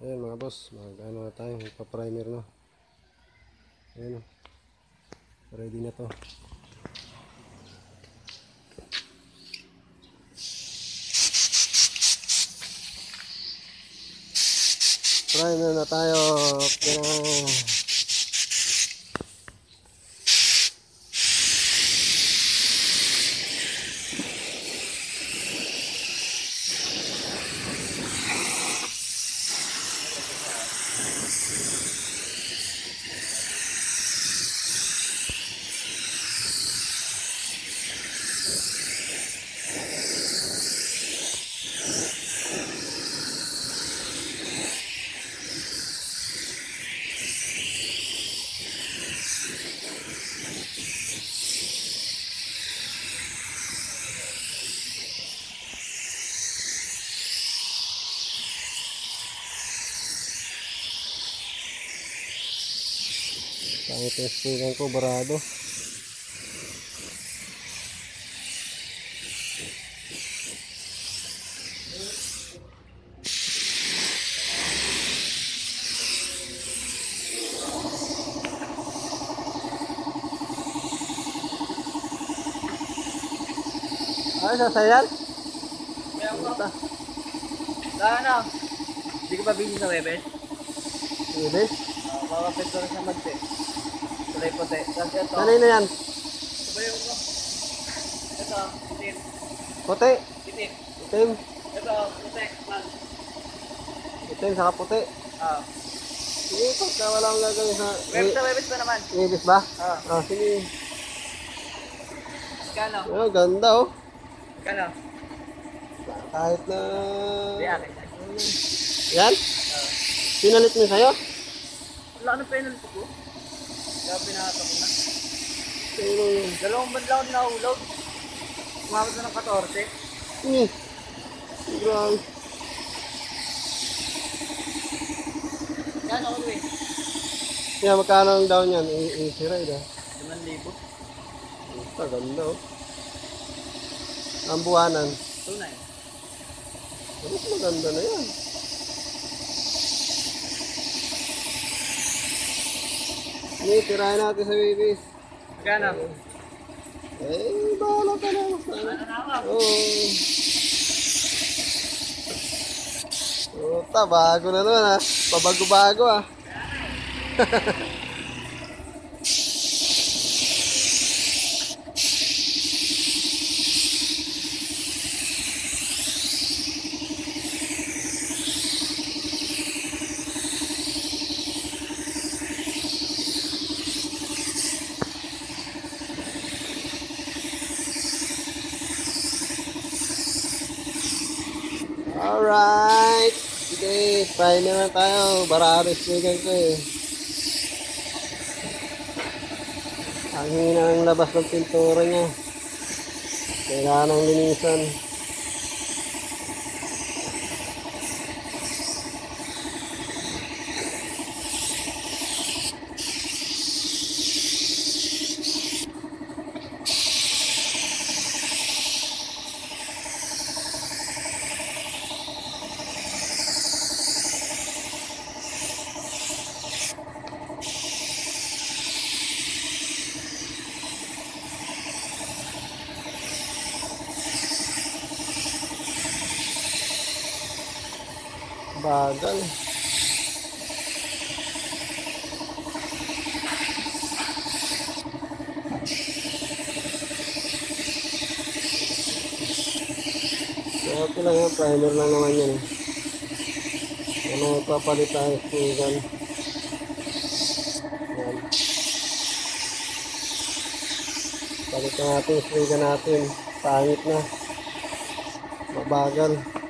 Ayan mga boss, mag-ano na tayo, magpa-primer na. Ayan, ready na to. Primer na tayo. Okay na. Kahit yung springan ko barado. Ay, sasayan? Puta. Ano? Hindi ka pa busy sa Webes? Webes? Makapit ko rin sa magte. Kulay puti. Tapos ito. Sanay na yan? Sabayo ko. Ito, itim. Puti? Itim. Itim? Ito, puti. Man. Itim saka puti. Sige, pagka wala akong gagawin sa... Webes pa naman. Webes ba? Sige. Kano? Oh, ganda oh. Kano? Kahit na... Di akin. Yan? Pinalit mo sa'yo? Wala ka ng penalty ko. Kaya pinahata ko na. Pero yun. 2 buwan lang ako dinahulog. Umabot na ng 14. Grabe. Yan ako eh. Yan, magkano ang down yan? Easy ride ah. 5,000. Ganda oh. Ang buwanan. Tunay. Mas maganda na yan. Hindi, tirahin natin sa babies. Kano? Bahala ka na. Ano na ako? Puta, bago na naman ah. Pabago-bago ah. Alright. Sige, try naman tayo. Barado speaker ko eh. Ang hina ng labas ng pintura niya. Kailangan ng linisan. Bagal. Okay lang yan, primer lang naman yan. Ano, papalit tayo spigan. Yan. Palit natin spigan natin. Pangit na. Mabagal.